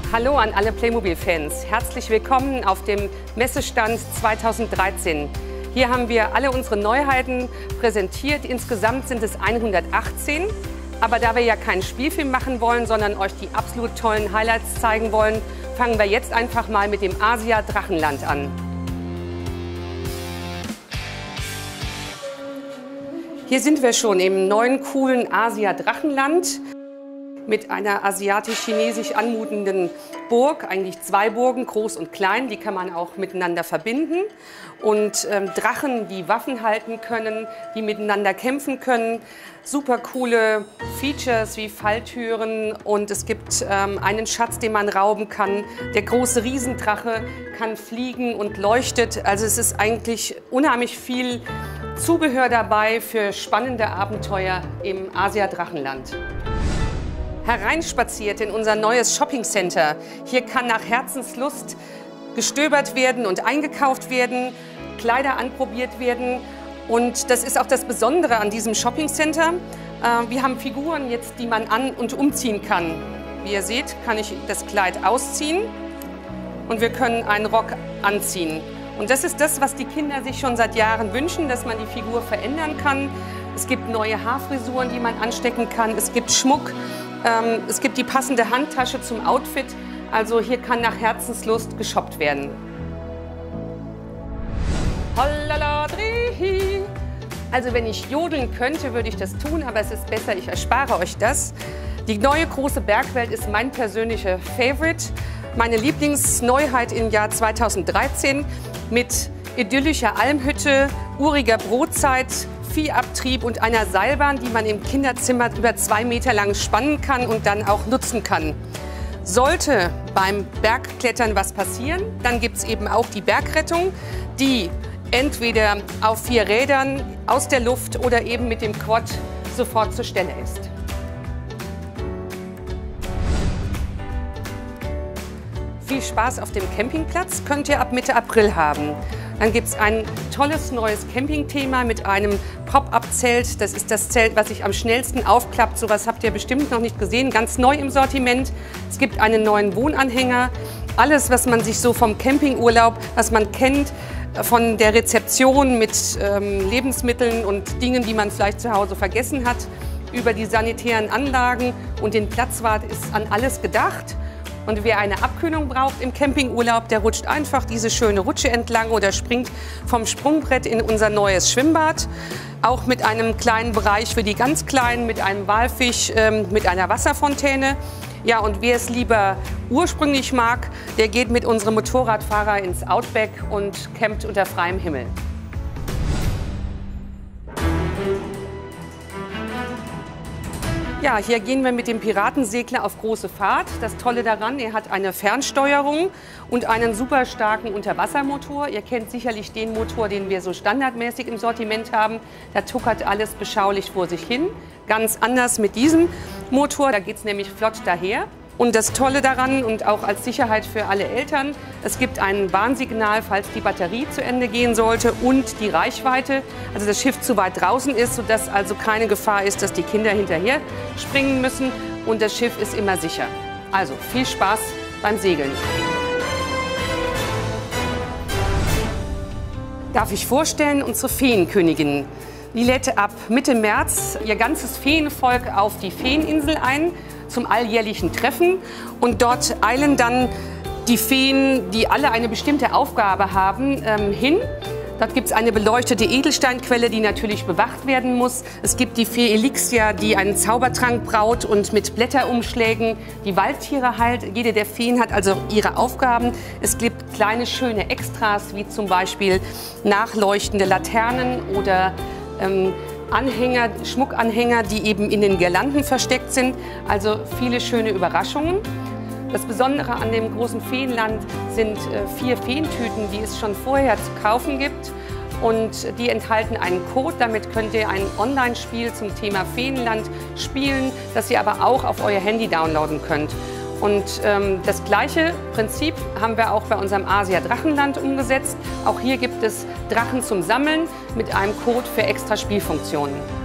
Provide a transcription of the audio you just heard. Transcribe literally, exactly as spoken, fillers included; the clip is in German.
Hallo an alle Playmobil-Fans. Herzlich willkommen auf dem Messestand zweitausenddreizehn. Hier haben wir alle unsere Neuheiten präsentiert. Insgesamt sind es hundertachtzehn. Aber da wir ja keinen Spielfilm machen wollen, sondern euch die absolut tollen Highlights zeigen wollen, fangen wir jetzt einfach mal mit dem Asia Drachenland an. Hier sind wir schon im neuen, coolen Asia Drachenland mit einer asiatisch-chinesisch anmutenden Burg, eigentlich zwei Burgen, groß und klein, die kann man auch miteinander verbinden. Und ähm, Drachen, die Waffen halten können, die miteinander kämpfen können. Super coole Features wie Falltüren und es gibt ähm, einen Schatz, den man rauben kann. Der große Riesendrache kann fliegen und leuchtet. Also es ist eigentlich unheimlich viel Zubehör dabei für spannende Abenteuer im Asia Drachenland. Hereinspaziert in unser neues Shopping Center. Hier kann nach Herzenslust gestöbert werden und eingekauft werden, Kleider anprobiert werden. Und das ist auch das Besondere an diesem Shopping Center. Wir haben Figuren jetzt, die man an- und umziehen kann. Wie ihr seht, kann ich das Kleid ausziehen und wir können einen Rock anziehen. Und das ist das, was die Kinder sich schon seit Jahren wünschen, dass man die Figur verändern kann. Es gibt neue Haarfrisuren, die man anstecken kann. Es gibt Schmuck. Ähm, es gibt die passende Handtasche zum Outfit. Also hier kann nach Herzenslust geshoppt werden. Also wenn ich jodeln könnte, würde ich das tun, aber es ist besser, ich erspare euch das. Die neue große Bergwelt ist mein persönlicher Favorite. Meine Lieblingsneuheit im Jahr zweitausenddreizehn mit idyllischer Almhütte, uriger Brotzeit, Viehabtrieb und einer Seilbahn, die man im Kinderzimmer über zwei Meter lang spannen kann und dann auch nutzen kann. Sollte beim Bergklettern was passieren, dann gibt es eben auch die Bergrettung, die entweder auf vier Rädern aus der Luft oder eben mit dem Quad sofort zur Stelle ist. Viel Spaß auf dem Campingplatz könnt ihr ab Mitte April haben. Dann gibt es ein tolles neues Campingthema mit einem Pop-up-Zelt. Das ist das Zelt, was sich am schnellsten aufklappt. So etwas habt ihr bestimmt noch nicht gesehen. Ganz neu im Sortiment. Es gibt einen neuen Wohnanhänger. Alles, was man sich so vom Campingurlaub, was man kennt, von der Rezeption mit ähm, Lebensmitteln und Dingen, die man vielleicht zu Hause vergessen hat, über die sanitären Anlagen und den Platzwart ist an alles gedacht. Und wer eine Abkühlung braucht im Campingurlaub, der rutscht einfach diese schöne Rutsche entlang oder springt vom Sprungbrett in unser neues Schwimmbad. Auch mit einem kleinen Bereich für die ganz Kleinen, mit einem Walfisch, ähm, mit einer Wasserfontäne. Ja, und wer es lieber ursprünglich mag, der geht mit unserem Motorradfahrer ins Outback und campt unter freiem Himmel. Ja, hier gehen wir mit dem Piratensegler auf große Fahrt. Das Tolle daran, er hat eine Fernsteuerung und einen super starken Unterwassermotor. Ihr kennt sicherlich den Motor, den wir so standardmäßig im Sortiment haben. Da tuckert alles beschaulich vor sich hin. Ganz anders mit diesem Motor, da geht es nämlich flott daher. Und das Tolle daran und auch als Sicherheit für alle Eltern, es gibt ein Warnsignal, falls die Batterie zu Ende gehen sollte und die Reichweite, also das Schiff zu weit draußen ist, sodass also keine Gefahr ist, dass die Kinder hinterher springen müssen und das Schiff ist immer sicher. Also viel Spaß beim Segeln. Darf ich vorstellen, unsere Feenkönigin. Die lädt ab Mitte März ihr ganzes Feenvolk auf die Feeninsel ein zum alljährlichen Treffen und dort eilen dann die Feen, die alle eine bestimmte Aufgabe haben, ähm, hin. Dort gibt es eine beleuchtete Edelsteinquelle, die natürlich bewacht werden muss. Es gibt die Fee Elixia, die einen Zaubertrank braut und mit Blätterumschlägen die Waldtiere heilt. Jede der Feen hat also ihre Aufgaben. Es gibt kleine schöne Extras, wie zum Beispiel nachleuchtende Laternen oder ähm, Anhänger, Schmuckanhänger, die eben in den Girlanden versteckt sind. Also viele schöne Überraschungen. Das Besondere an dem großen Feenland sind äh, vier Feentüten, die es schon vorher zu kaufen gibt. Und die enthalten einen Code. Damit könnt ihr ein Online-Spiel zum Thema Feenland spielen, das ihr aber auch auf euer Handy downloaden könnt. Und ähm, das gleiche Prinzip haben wir auch bei unserem Asia Drachenland umgesetzt. Auch hier gibt es Drachen zum Sammeln mit einem Code für extra Spielfunktionen.